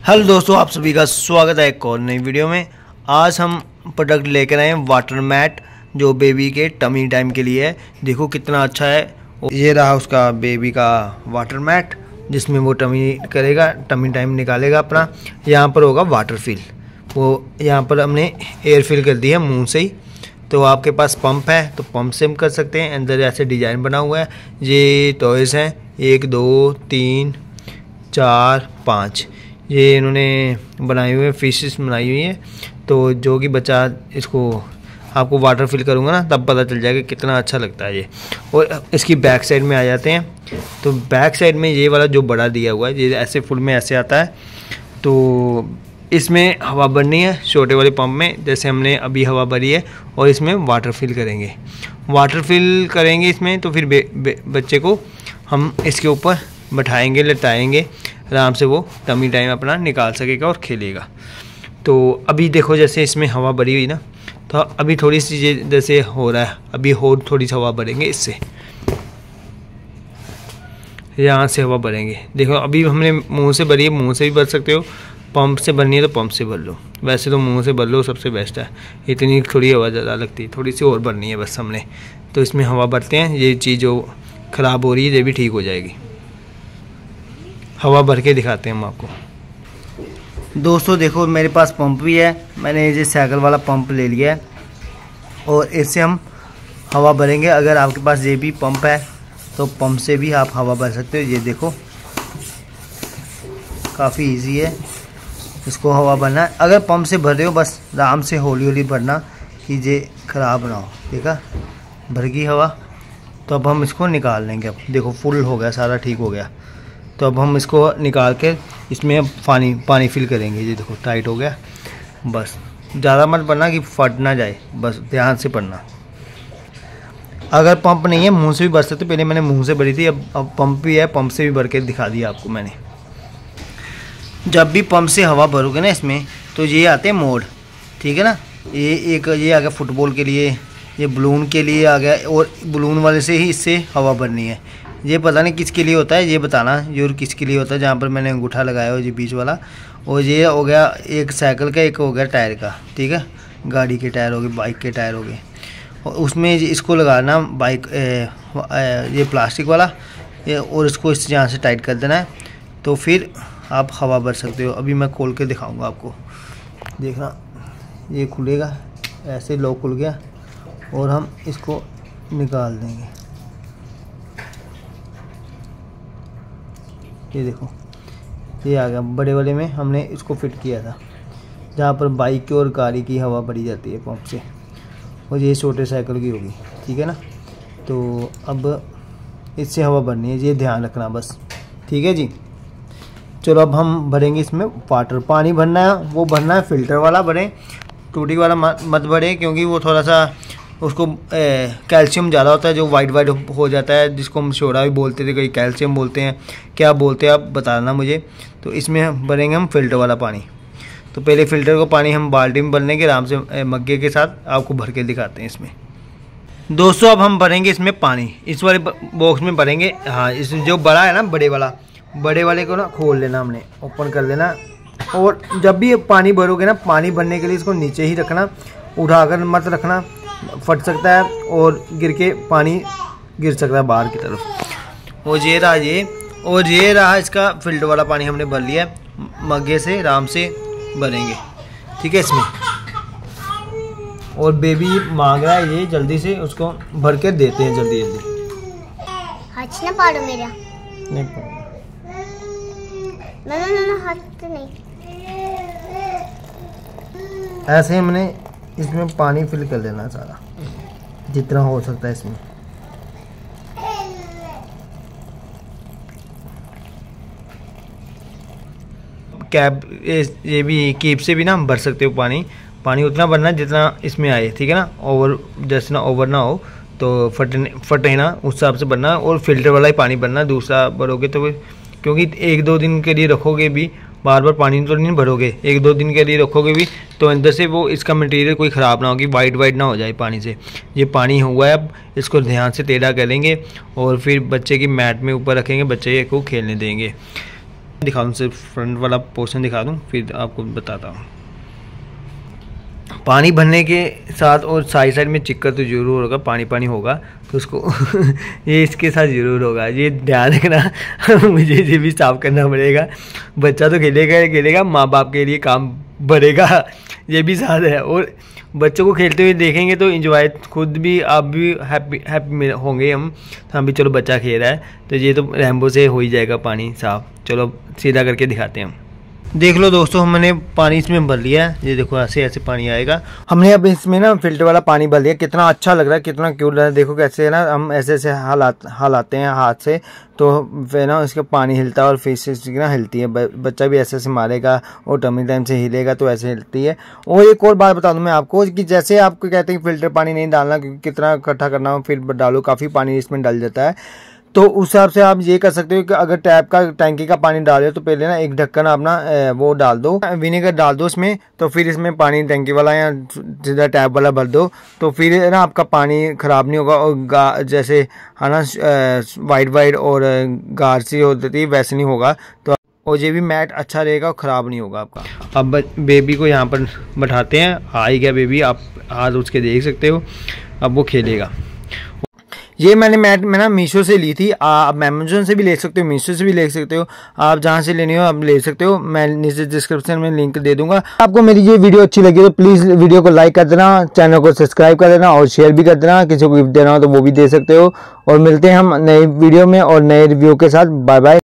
Hello दोस्तों, आप सभी का स्वागत है एक और नई वीडियो में। आज हम प्रोडक्ट लेकर आए हैं वाटर मैट, जो बेबी के टमी टाइम के लिए है। देखो कितना अच्छा है। ये रहा उसका बेबी का वाटर मैट, जिसमें वो टमी करेगा, टमी टाइम निकालेगा अपना। यहाँ पर होगा वाटर फिल, वो यहाँ पर हमने एयर फिल कर दी है मुँह से ही। तो आपके पास पंप है तो पंप से हम कर सकते हैं। अंदर ऐसे डिज़ाइन बना हुआ है। ये टॉयज़ हैं 1 2 3 4 5, ये इन्होंने बनाई हुई है, फिशेस बनाई हुई है। तो जो कि बच्चा इसको आपको वाटर फिल करूँगा ना, तब पता चल जाएगा कितना अच्छा लगता है ये। और इसकी बैक साइड में आ जाते हैं। तो बैक साइड में ये वाला जो बड़ा दिया हुआ है, ये ऐसे फुल में ऐसे आता है। तो इसमें हवा भरनी है छोटे वाले पंप में, जैसे हमने अभी हवा भरी है, और इसमें वाटर फिल करेंगे इसमें। तो फिर बच्चे को हम इसके ऊपर बैठाएंगे, लटाएंगे, आराम से वो टमी टाइम अपना निकाल सकेगा और खेलेगा। तो अभी देखो जैसे इसमें हवा भरी हुई ना, तो अभी थोड़ी सी जैसे हो रहा है, अभी और थोड़ी सी हवा भरेंगे इससे, यहाँ से हवा भरेंगे। देखो अभी हमने मुंह से भरी है, मुंह से भी भर सकते हो। पंप से भरनी है तो पंप से भर लो, वैसे तो मुंह से भर लो, सबसे बेस्ट है। इतनी थोड़ी हवा ज़्यादा लगती है, थोड़ी सी और भरनी है बस हमने। तो इसमें हवा भरते हैं, ये चीज़ जो ख़राब हो रही है ये भी ठीक हो जाएगी। हवा भर के दिखाते हैं हम आपको। दोस्तों देखो मेरे पास पंप भी है, मैंने ये साइकिल वाला पंप ले लिया है, और इससे हम हवा भरेंगे। अगर आपके पास ये भी पंप है तो पंप से भी आप हवा भर सकते हो। ये देखो काफ़ी इजी है इसको हवा भरना। अगर पंप से भर रहे हो बस आराम से हौली हौली भरना कि ये ख़राब ना हो। ठीक है, भर गई हवा। तो अब हम इसको निकाल लेंगे। अब देखो फुल हो गया, सारा ठीक हो गया। तो अब हम इसको निकाल के इसमें अब पानी फिल करेंगे। ये देखो टाइट हो गया। बस ज़्यादा मत भरना कि फट ना जाए, बस ध्यान से भरना। अगर पंप नहीं है मुंह से भी भर सकते। पहले मैंने मुंह से भरी थी, अब पंप भी है, पंप से भी भर के दिखा दिया आपको मैंने। जब भी पंप से हवा भरोगे ना इसमें, तो ये आते हैं मोड। ठीक है ना, ये आ गया फुटबॉल के लिए, ये बलून के लिए आ गया, और बलून वाले से ही इससे हवा भरनी है। ये पता नहीं किसके लिए होता है, ये बताना ये किसके लिए होता है। जहाँ पर मैंने अंगूठा लगाया हो, ये बीच वाला, और ये हो गया एक साइकिल का, एक हो गया टायर का। ठीक है, गाड़ी के टायर हो गए, बाइक के टायर हो गए, और उसमें इसको लगाना बाइक ये प्लास्टिक वाला, और इसको इस यहाँ से टाइट कर देना है। तो फिर आप हवा भर सकते हो। अभी मैं खोल के दिखाऊँगा आपको, देखना ये खुलेगा, ऐसे लॉक खुल गया, और हम इसको निकाल देंगे। ये देखो ये आ गया। बड़े वाले में हमने इसको फिट किया था, जहाँ पर बाइक की और गाड़ी की हवा भरी जाती है पंप से, और ये छोटे साइकिल की होगी। ठीक है ना, तो अब इससे हवा भरनी है, ये ध्यान रखना बस। ठीक है जी, चलो अब हम भरेंगे इसमें वाटर। पानी भरना है, वो भरना है फिल्टर वाला भरें, टूटी वाला मत भरें, क्योंकि वो थोड़ा सा उसको कैल्शियम ज़्यादा होता है, जो वाइट हो जाता है, जिसको हम सोडा भी बोलते थे, कहीं कैल्शियम बोलते हैं, क्या बोलते हैं आप बताना मुझे। तो इसमें भरेंगे हम फिल्टर वाला पानी। तो पहले फ़िल्टर को पानी हम बाल्टी में भर लेंगे आराम से, मग्गे के साथ आपको भर के दिखाते हैं इसमें। दोस्तों अब हम भरेंगे इसमें पानी, इस वाले बॉक्स में भरेंगे। हाँ, इस जो बड़ा है ना, बड़े वाले को ना खोल लेना, हमने ओपन कर लेना। और जब भी पानी भरोगे ना, पानी भरने के लिए इसको नीचे ही रखना, उठाकर मत रखना, फट सकता है और गिर के पानी गिर सकता है बाहर की तरफ। और ये रहा इसका फिल्टर वाला पानी, हमने भर लिया मग्गे से, आराम से भरेंगे। ठीक है इसमें। और बेबी मांग रहा है, ये जल्दी से उसको भर के देते हैं, जल्दी हाथ ना पाड़ो मेरा, नहीं पाड़ो ना हाथ तो नहीं। ऐसे हमने इसमें पानी फिल कर लेना सारा, जितना हो सकता है इसमें। कैप ये भी कीप से भी ना भर सकते हो पानी उतना भरना जितना इसमें आए। ठीक है ना, ओवर जैसे ना ओवर ना हो, तो फटे ना, उस हिसाब से भरना। और फिल्टर वाला ही पानी भरना, दूसरा भरोगे तो क्योंकि 1-2 दिन के लिए रखोगे भी, बार बार पानी तो नहीं भरोगे, 1-2 दिन के लिए रखोगे भी, तो अंदर से वो इसका मटेरियल कोई ख़राब ना होगी, वाइट ना हो जाए पानी से। ये पानी हुआ है, अब इसको ध्यान से टेढ़ा करेंगे और फिर बच्चे की मैट में ऊपर रखेंगे, बच्चे को खेलने देंगे। दिखा दूँ, सिर्फ फ्रंट वाला पोर्शन दिखा दूँ फिर आपको बताता हूँ। पानी भरने के साथ और साइड साइड में चिक्कर तो जरूर होगा, पानी पानी होगा तो उसको ये इसके साथ ज़रूर होगा, ये ध्यान रखना। मुझे ये भी साफ करना पड़ेगा। बच्चा तो खेलेगा, माँ बाप के लिए काम बढ़ेगा, ये भी साथ है। और बच्चों को खेलते हुए देखेंगे तो इंजॉय, खुद भी आप भी हैप्पी होंगे हम भी चलो बच्चा खेल रहा है, तो ये तो रैम्बो से हो ही जाएगा पानी साफ। चलो सीधा करके दिखाते हैं हम। देख लो दोस्तों, हमने पानी इसमें भर लिया है, ये देखो ऐसे ऐसे पानी आएगा। हमने अब इसमें ना फिल्टर वाला पानी भर लिया, कितना अच्छा लग रहा है, कितना क्यूट लग रहा है। देखो कैसे है ना, हम ऐसे ऐसे हलाते हैं हाथ से तो फिर ना इसका पानी हिलता है और फिश ना हिलती है। बच्चा भी ऐसे ऐसे मारेगा और टमी टाइम से हिलेगा तो ऐसे हिलती है। और एक और बात बता दूं मैं आपको कि जैसे आपको कहते हैं कि फिल्टर पानी नहीं डालना, क्योंकि कितना इकट्ठा करना हो फिर डालो, काफ़ी पानी इसमें डल जाता है। तो उस हिसाब से आप ये कर सकते हो कि अगर टैप का टैंकी का पानी डाल रहे हो तो पहले ना एक ढक्कन अपना वो डाल दो, विनेगर डाल दो इसमें, तो फिर इसमें पानी टैंकी वाला या सीधा टैप वाला भर दो, तो फिर ना आपका पानी ख़राब नहीं होगा। और जैसे है ना वाइट और गार सी होती है वैसे नहीं होगा, तो और ये भी मैट अच्छा रहेगा और ख़राब नहीं होगा आपका। अब बेबी को यहाँ पर बैठाते हैं, आ ही गया बेबी, आप हाथ उसके देख सकते हो, अब वो खेलेगा। ये मैंने मैट में ना मीशो से ली थी, आप अमेजोन से भी ले सकते हो, मीशो से भी ले सकते हो, आप जहाँ से लेनी हो आप ले सकते हो। मैं नीचे डिस्क्रिप्शन में लिंक दे दूंगा। आपको मेरी ये वीडियो अच्छी लगी तो प्लीज़ वीडियो को लाइक कर देना, चैनल को सब्सक्राइब कर देना और शेयर भी कर देना। किसी को गिफ्ट देना हो तो वो भी दे सकते हो। और मिलते हैं हम नए वीडियो में और नए रिव्यू के साथ। Bye bye.